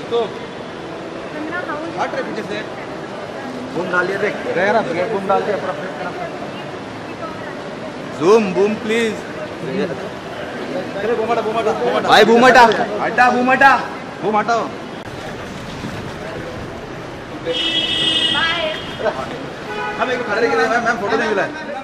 तो हट रहे पीछे से बूम डालिए देख रहे ना ब्रेड बूम डाल दिया जूम बूम प्लीज बूम हटा भाई बूम हटा हटा बूम हटा बूम हटाओ हम एक खड़े रहिए मैम फोटो नहीं मिला है